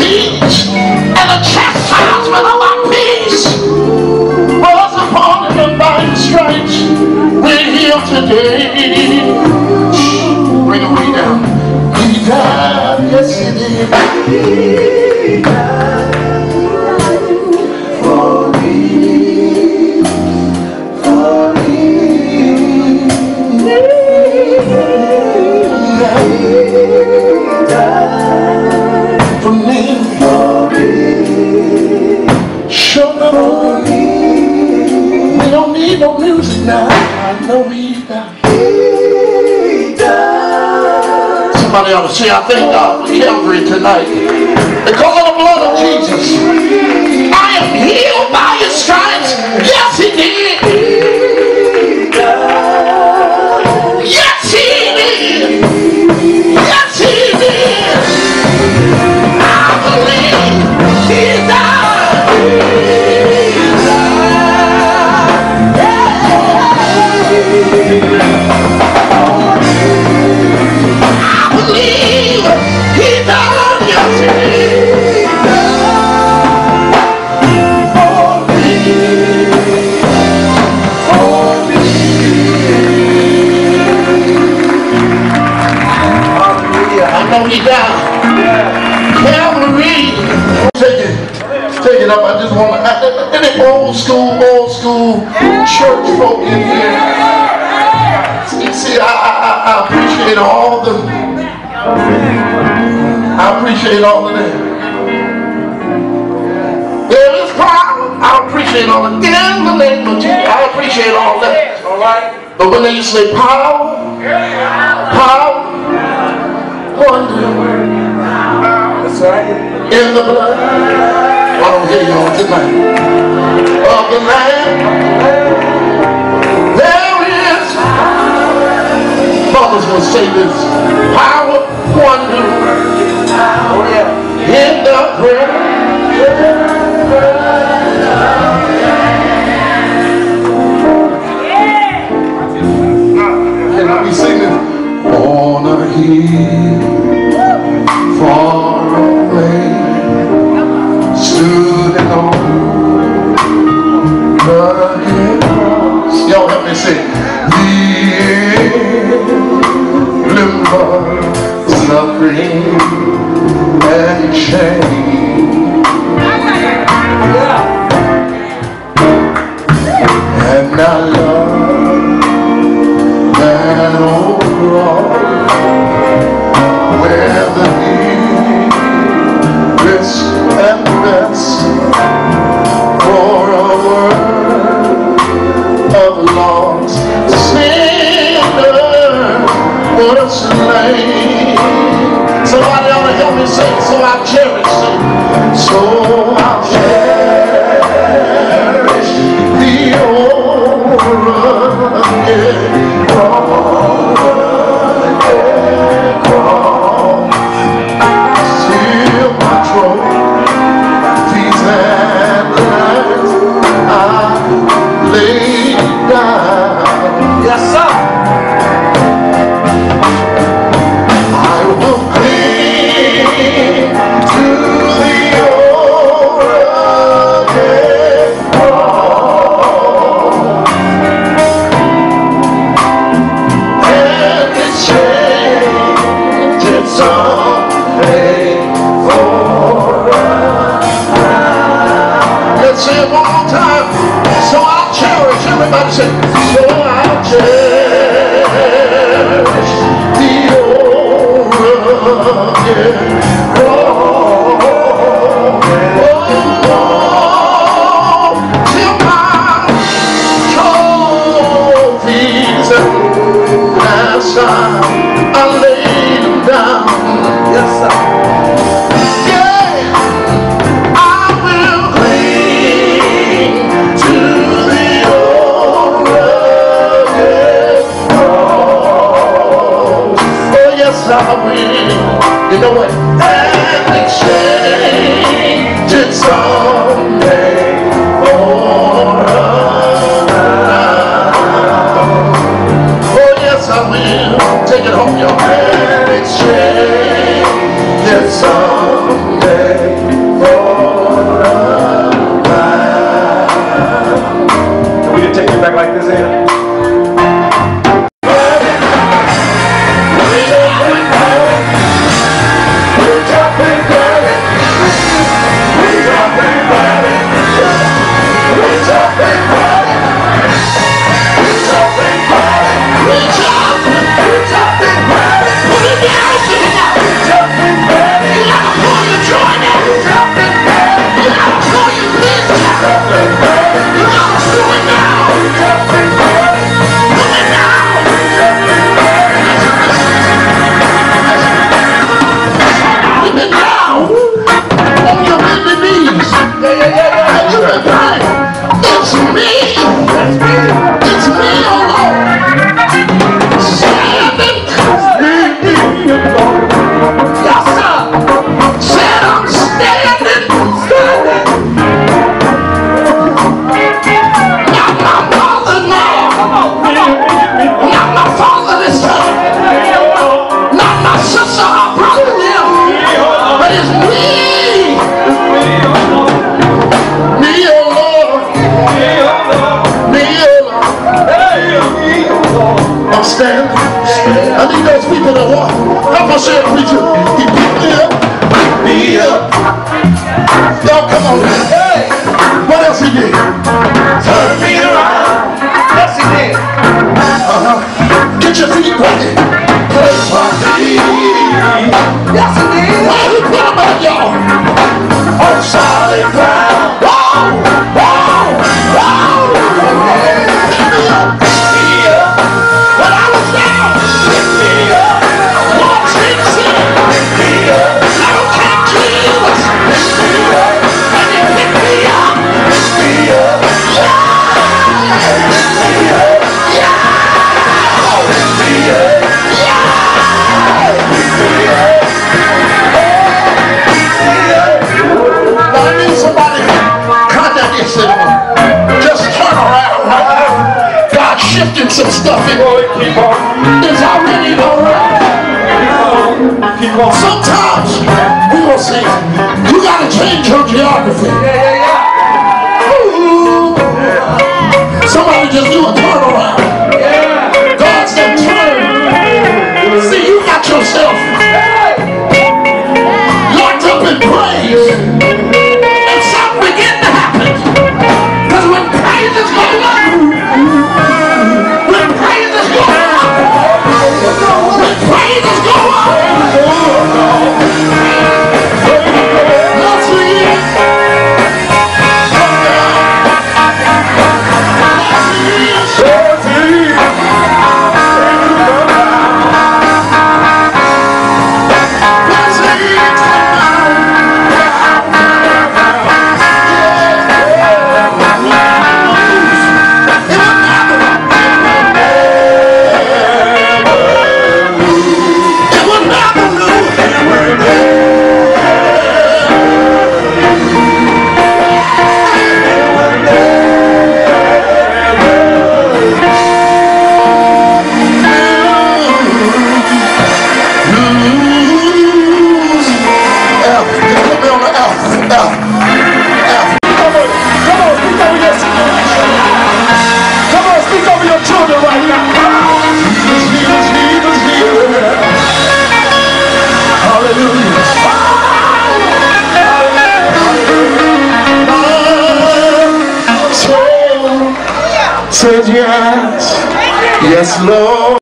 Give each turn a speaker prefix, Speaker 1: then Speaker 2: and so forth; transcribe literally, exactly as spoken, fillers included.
Speaker 1: teach, and the chastisement of our peace was upon him. By his stripes we're healed today. Bring it way down. He died, yes he did. He died for me, for me. He died for me, for me. Show me. We don't need no music now. I know he died. He died. Somebody ought to say, I thank God for Calvary tonight. Because of the blood of Jesus, I am healed by his stripes. Yes, he did. He died. Yes, he did. Yes, he did. I believe he died. I believe he died, yes he died for me, for me. Hallelujah. I know he died. Calvary. Take it, take it up. I just want to, any old school, old school church folk in here. See, I, I, I appreciate all the, I appreciate all of that. There is power. I appreciate all of that. In the name of Jesus, I appreciate all that. All right. But when they say power, power, wonder, that's right. In the blood, I don't hear y'all tonight. Of the Lamb. Mothers will say this. Power, wonder, oh yeah, in the prayer. Can I be singing? On a hill, far away, stood an old rugged cross. Y'all help me sing. Suffering and shame, and I love that old cross where the nearest and best for a world of lost sinners was slain. Somebody ought to help me sing, so I'll cherish it. So I'll cherish the old rugged cross, rugged cross. Still my trophies and lights I lay down. Yes, sir. Everybody say, so I'll cherish the old rugged cross. Oh, till my trophies as I lay them down. Yes, sir. I will, you know what? And exchange it someday for another. Oh yes, I will. Take it home, y'all. And exchange it someday.
Speaker 2: back like this here.
Speaker 1: I need those people that walk. Help us say, preacher. He picked me up. Me up. Y'all come on now. Hey. What else he did? Turn me around. Yes, he did. Uh-huh. Get your feet ready. Place my feet. Yes, he did. Why he put them on y'all? On solid ground. Whoa. Whoa. Whoa. Pick me up. When I was down, pick me up. Lord Jesus, pick me up. Little King Jesus, pick me up. And you pick me up, pick me up. Yeah, pick me up. Yeah, pick me up. Yeah, pick me up. Now I need somebody kind of this just turn around. God shifting some stuff in.
Speaker 2: Keep on.
Speaker 1: It's already alright.
Speaker 2: Keep on.
Speaker 1: Sometimes we will say, you gotta change your geography.
Speaker 2: Yeah, yeah, yeah.
Speaker 1: Ooh. Somebody just do a turnaround.
Speaker 2: Yeah.
Speaker 1: God said turn. See, you got yourself locked up in praise. And something begin to happen. Because when praises go up, when praises go up, when praises go up, let's see it. Says yes, yes, Lord.